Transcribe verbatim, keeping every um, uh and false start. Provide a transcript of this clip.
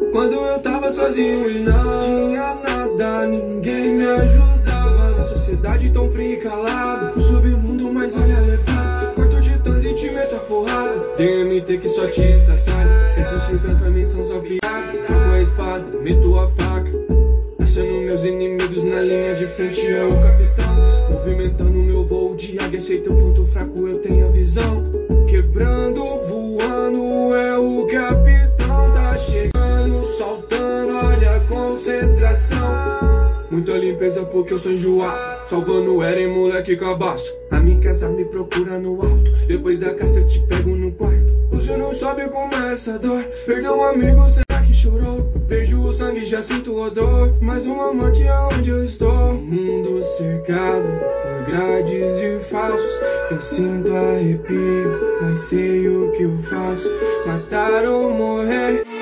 Quando eu tava sozinho e não tinha nada, ninguém me ajudava. Na sociedade tão fria e calada, no submundo, mas olha levado. Corto de tans e te meto a porrada. Tem M T que só te estraçalha. Esses chifres pra mim são só piada. Jogo a espada, meto a faca, achando meus inimigos na linha de frente. É o capitão, movimentando meu voo de águia. Sei teu ponto fraco, eu tenho a visão. Quebrando, voando, é o capitão. Tá chegando, soltando, olha a concentração. Muita limpeza porque eu sou enjoado. Salvando Eren, moleque cabaço. A minha casa me procura no alto. Depois da caça eu te pego no quarto. Você não sabe como é essa dor. Perdeu um amigo, será que chorou? Vejo o sangue, já sinto o odor. Mais uma morte aonde eu estou. Mundo cercado por grades e falsos. Eu sinto arrepio, mas sei o que eu faço. Matar ou morrer.